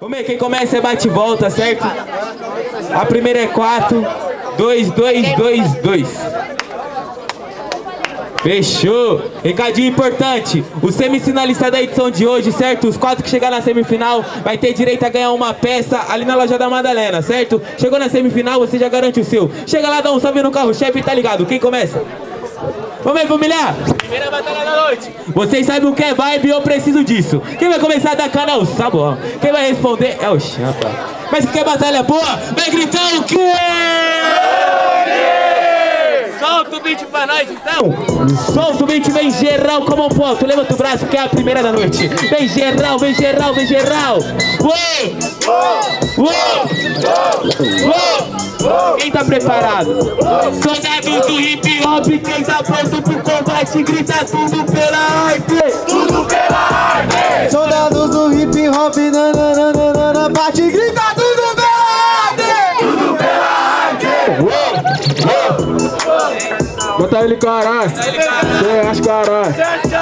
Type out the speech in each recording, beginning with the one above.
Vamos ver, quem começa é bate e volta, certo? A primeira é 4, 2, 2, 2, 2. Fechou! Recadinho importante, o semifinalista da edição de hoje, certo? Os 4 que chegar na semifinal vai ter direito a ganhar uma peça ali na loja da Madalena, certo? Chegou na semifinal, você já garante o seu. Chega lá, dá um salve no carro-chefe, tá ligado? Quem começa? Vamos aí, família! Primeira batalha da noite. Vocês sabem o que é vibe e eu preciso disso. Quem vai começar a dar cana é o Sabuão. Quem vai responder é o Champa. Mas que é batalha boa? Vai gritar o quê? Solta o beat pra nós, então! Solta o beat, vem geral como um ponto. Levanta o braço que é a primeira da noite. Vem geral, vem geral, vem geral. Uou! Uou! Quem tá preparado? Soldados do hip hop, quem tá pronto pro combate, grita tudo pela arte! Tudo pela arte! Soldados do hip hop, nananana, bate e grita tudo pela arte! Tudo pela arte! Bota ele caralho! Você acha caralho!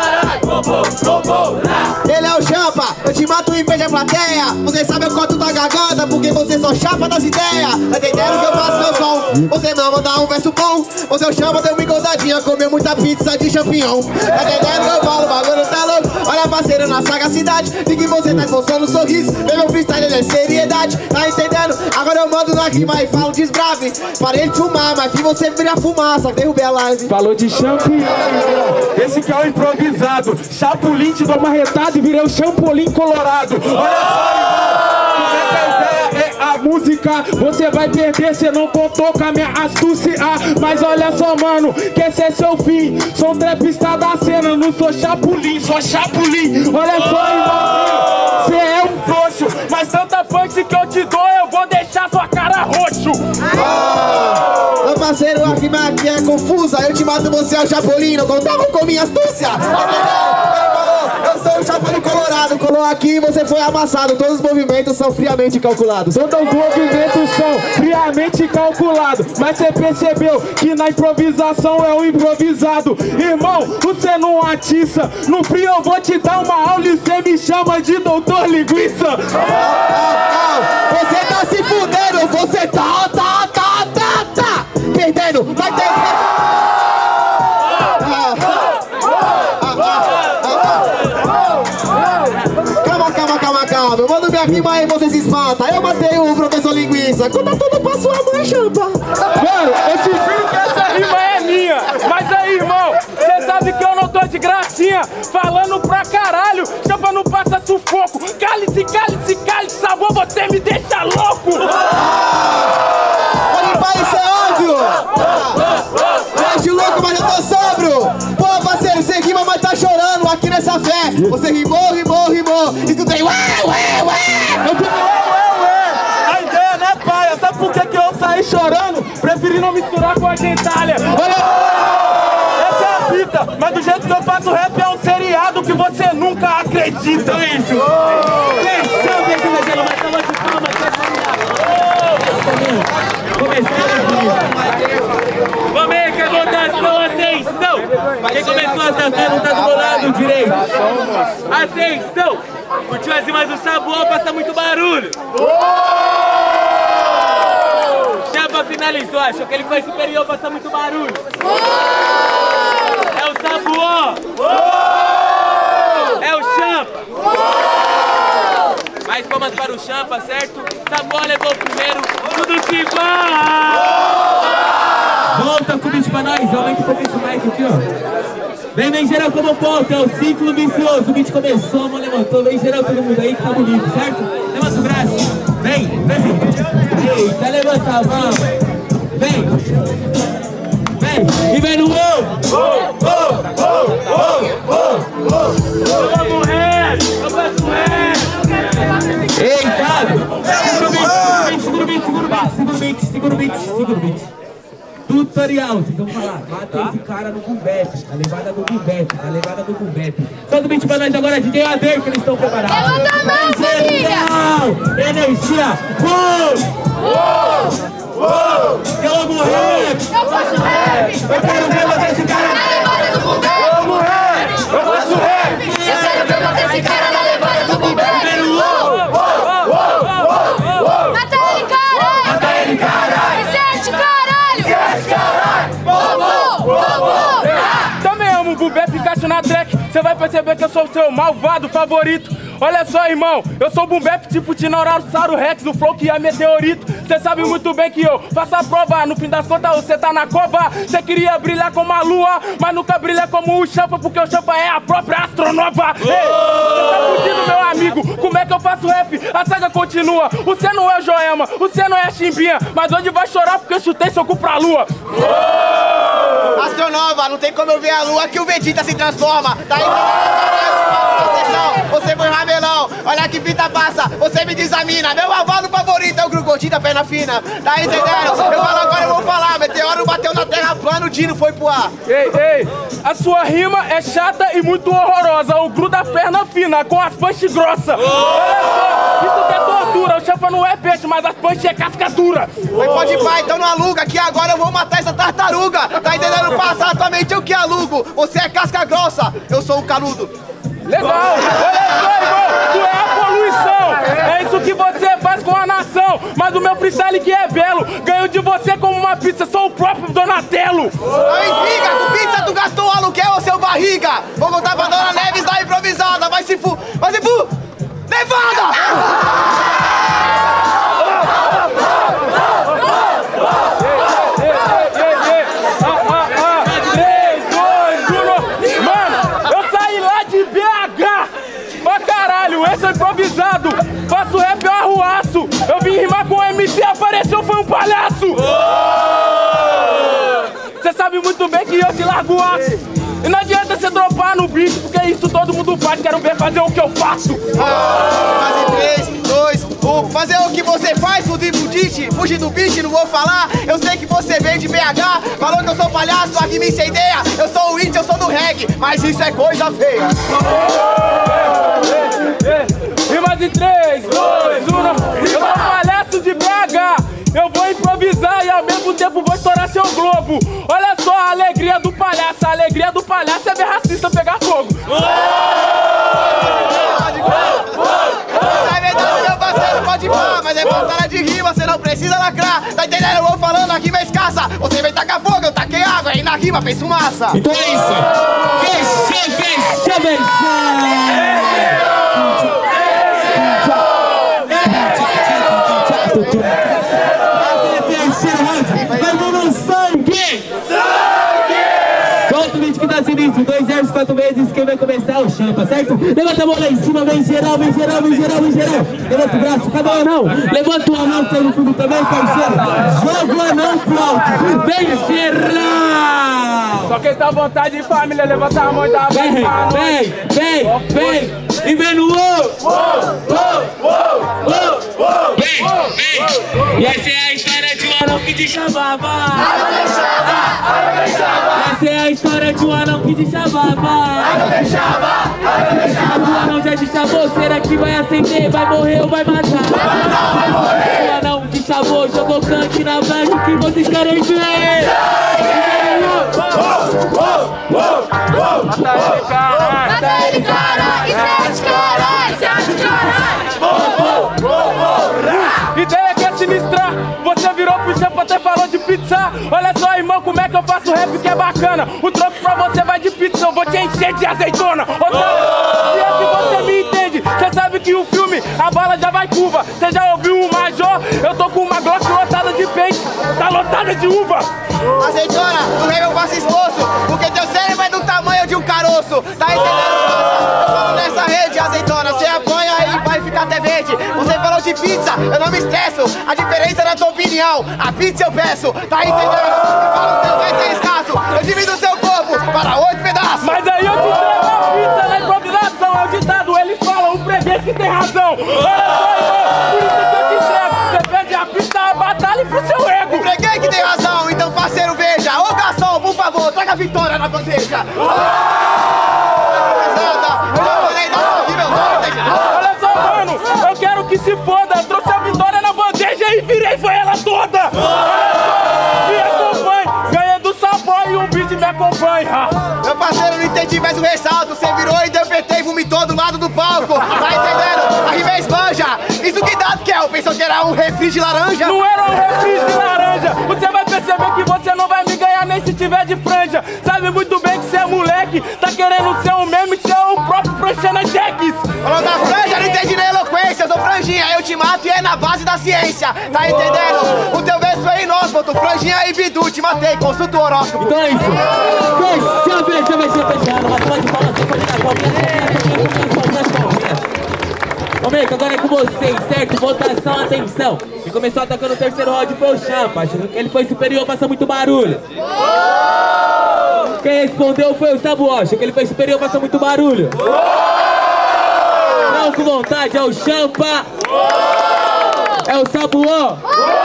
Ele é o Champa, eu te mato e vejo a plateia. Você sabe o quanto da garganta, porque você só chapa das ideias. Tá entendendo que eu faço meu som? Você não manda um verso bom. Você é o Champa, deu uma engordadinha, comeu muita pizza de champignon. Tá entendendo que eu falo, o bagulho tá louco. Olha parceiro na sagacidade, de que você tá esboçando um sorriso. Meu freestyle ele é seriedade, tá entendendo? Agora eu mando na rima e falo desbrave. Parei de fumar, mas vi você virar fumaça, derrubei a live. Falou de champignon, esse que é o improvisado. Chapolin te dou uma retada e virei o Champolim colorado. Olha só, irmão, é a música, você vai perder, cê não contou com a minha astúcia. Mas olha só, mano, que esse é seu fim. Sou um trapista da cena, não sou Chapolin, sou Chapolin. Olha só, irmãozinho, cê é um frouxo, mas tanta punch que eu te dou, eu vou deixar sua cara roxo. Meu parceiro, a rima aqui é confusa. Eu te mato, você é o Chapolin, não contava com minha astúcia. Eu sou o Chapolin colorado, colou aqui e você foi amassado. Todos os movimentos são friamente calculados. Todos os movimentos são friamente calculados. Mas você percebeu que na improvisação é o improvisado. Irmão, você não atiça. No frio eu vou te dar uma aula e você me chama de doutor linguiça. Você tá se fudendo, você tá perdendo, vai ter. Calma, eu mando minha rima aí, você se espanta. Eu matei o professor linguiça. Conta tudo pra sua mãe, Champa. Mano, eu te juro que essa rima é minha. Mas aí, irmão, você sabe que eu não tô de gracinha. Falando pra caralho, Champa não passa sufoco. Cálice, cálice, cálice, sabor, você me deixa louco. Pode parecer óbvio. Deixa louco, mas eu tô sóbrio. Pô, parceiro, você rima, mas tá chorando aqui nessa fé. Você rimou. E tu tem ué. Eu fico ué. A ideia, né, pai? Sabe por que eu saí chorando? Preferi não misturar com a gentalha. Olha, essa é a fita. Mas do jeito que eu faço rap é um seriado que você nunca acredita. É isso. Vamos aí, que a votação, atenção! Quem começou a dançar não tá do meu lado direito. Atenção! Curtiu as rimas do Sabuão, passa muito barulho. Champa finalizou, achou que ele foi superior, passa muito barulho. É o Sabuão! É o Champa! Mais palmas para o Champa, certo? Sabuão levou o primeiro, tudo que vai! Volta com o beat pra nós, aumenta um pouquinho esse mic aqui, ó. Vem geral como ponto, é o ciclo vicioso. O beat começou, mano, levantou. Vem geral todo mundo aí que tá bonito, certo? Levanta o braço. Vem. Eita, levanta a mão. Vem. E vem no Eu amo rap, eu faço rap. Eita. Segura o beat. Tutorial, vocês vão falar, mata esse cara no Gumbep, a levada do Gumbep. Todo beat pra nós agora, DJ Ader, que eles estão preparados. Levanta a mão, família! Energia! Eu amo rap! Eu faço rap! Eu quero ver você esse cara na levada do Gumbep! Eu amo rap! Eu faço rap! Eu quero ver você esse cara na levada do Gumbep! você vai perceber que eu sou o seu malvado favorito. Olha só, irmão, eu sou boom bap tipo Tiranossauro Rex, o flow que é meteorito. Cê sabe muito bem que eu faço a prova, no fim das contas você tá na cova. Cê queria brilhar como a lua, mas nunca brilha como o Champa, porque o Champa é a própria astronova. Ei, cê tá fudido, meu amigo, como é que eu faço rap? A saga continua, você não é o Joelma, você não é a Chimbinha, mas hoje vai chorar porque eu chutei seu cu pra lua. Astronova, não tem como eu ver a lua que o Vegeta se transforma. Tá aí, você foi ramelão, olha que fita passa, você me desamina. Meu avalo favorito é o Grugodita, perna fina. Tá entendendo? Eu falo agora, eu vou falar. Meteoro bateu na terra plana, o Dino foi pro ar. Ei, a sua rima é chata e muito horrorosa. O gruda perna fina com as punch grossa. Olha só, isso que é tortura. O Champa não é peixe, mas as punch é casca dura. Mas pode ir, pai, então não aluga, que agora eu vou matar essa tartaruga. Tá entendendo? Passa atualmente eu que alugo. Você é casca grossa, eu sou um canudo. Legal! Olha só, irmão! Tu é a poluição! É isso que você faz com a nação! Mas o meu freestyle que é belo, ganho de você como uma pizza, sou o próprio Donatello! Não intriga, com pizza tu gastou o aluguel, seu barriga! Vou contar pra Dona Neves da improvisada, vai se fu... Levada! 3, 2, 1... Mano, eu saí lá de BH! Pra caralho, esse é improvisado! Faço rap ao arruaço! Eu vim rimar com o MC, apareceu, foi um palhaço! Cê sabe muito bem que eu te largo o aço! E não adianta você dropar no beat, porque isso todo mundo faz, quero ver fazer o que eu faço! Fazer 3, 2, 1, fazer o que você faz, fugir do beat, fugir do beat, não vou falar. Eu sei que você veio de BH, falou que eu sou palhaço, aqui me sem ideia. Eu sou o indie, eu sou do reggae, mas isso é coisa feia. Rima de 3, 2, 1, eu sou palhaço de BH! Eu vou improvisar e ao mesmo tempo vou estourar seu globo. Olha só a alegria do palhaço. A alegria do palhaço é ver racista pegar fogo. É verdade, meu parceiro, pode ir pá, mas é batalha de rima, você não precisa lacrar. Tá entendendo? Eu vou falando, a rima é escassa. Você vem tacar fogo, eu taquei água, e na rima fez fumaça. Então é isso. Fechou. Solta o vídeo que tá sinistro, 2 zeros, 4 vezes, quem vai começar é o Champa, certo? Levanta a mão lá em cima, vem geral. Levanta o braço, cada um anão. Levanta o anão que tá aí no fundo também, parceiro. Joga o anão pro alto, vem geral. Só quem tá à vontade em família, levanta a mão e dá a Vem. E vem no E essa é a história de um anão que te chamava. Essa é a história de um anão que te chamava. O anão já te chamou, será que vai acender, vai morrer ou vai matar? O anão te chamou, jogou cante na base, o que vocês querem ver? Mata ele, cara! Isso é de caralho! Ideia que é sinistrar, você virou pro Champa, até falou de pizza. Olha só, irmão, como é que eu faço rap que é bacana. O troco pra você vai de pizza, eu vou te encher de azeitona. Se é que você me entende, você sabe que o filme, a bala já vai curva. Você já ouviu o Major? Eu tô com uma Glock lotada de peixe, tá lotada de uva. Azeitona, no rei eu faço esforço, porque teu cérebro é do tamanho de um caroço. Tá entendendo, massa? Eu falo nessa rede, azeitona, você apanha e vai ficar até verde. Você falou de pizza, eu não me estresso. A diferença é na tua opinião, a pizza eu peço. Tá entendendo? Eu falo que vai ser escasso. Eu divido o seu corpo para 8 pedaços. Mas aí eu te entrego a pizza na improvisação. É o ditado, ele fala, o freguês que tem razão. Olha só, irmão, por isso que eu te entrego. Você pede a pizza, a batalha pro seu ego. O freguês que tem razão, então parceiro veja. Ô garçom, por favor, traga a vitória na bandeja. Olha só, mano, eu quero que se foda. Trouxe a vitória na bandeja e virei, foi ela toda. Me acompanhe, ganhei do Savoy e o beat me acompanha. Meu parceiro, não entendi mais o ressalto. Você virou e deu PT e vomitou do lado do palco. Tá entendendo? A rima é esbanja. Isso que dado que é? Pensou que era um refri de laranja? Não era um refri de laranja. Você vai perceber que você não vai me ganhar nem se tiver de franja. Sabe muito bem que você é moleque, tá querendo ser um meme, Falou da franja, não entendi nem eloquência. Eu sou franjinha, eu te mato e é na base da ciência. Tá entendendo? O teu verso é inóspito, franjinha e bidu, te matei, consulta o horóscopo. Então é isso. Deixa eu ver. Uma salva de palmas, você pode dar palminhas. Ô, Meco, agora é com vocês, certo? Votação, atenção. Quem começou atacando o terceiro round foi o Champa. Achando que ele foi superior, passa muito barulho. Quem respondeu foi o Sabuó. Achou que ele foi superior, passa muito barulho. Não, com vontade, é o Champa. É o Sabuó.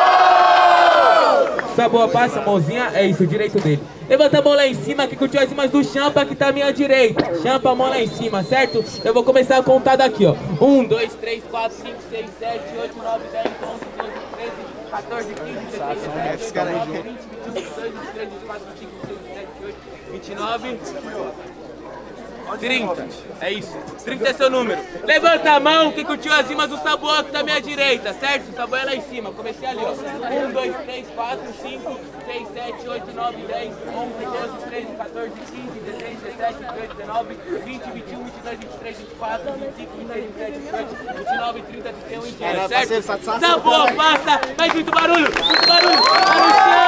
Sabuó, passa a mãozinha, é isso, o direito dele. Levanta a mão lá em cima, que curtiu as rimas do Champa, que tá à minha direita. Champa, a mão lá em cima, certo? Eu vou começar a contar daqui, ó. 1, 2, 3, 4, 5, 6, 7, 8, 9, 10, 11, 12, 13, 14, 15, 16, 17, 19, 20, 21, 22, 23, 24, 25, 26, 27, 28, 29... 30, é isso, 30 é seu número. Levanta a mão, quem curtiu as rimas do Sabuó, que tá à minha direita, certo? O Sabuó é lá em cima, comecei ali, ó. 1, 2, 3, 4, 5, 6, 7, 8, 9, 10, 11, 12, 13, 14, 15, 16, 17, 18, 19, 20, 21, 22, 23, 24, 25, 26, 27, 28, 29, 30, 31 e 32, certo? Sabuó, passa, faz muito barulho, barulho, barulho.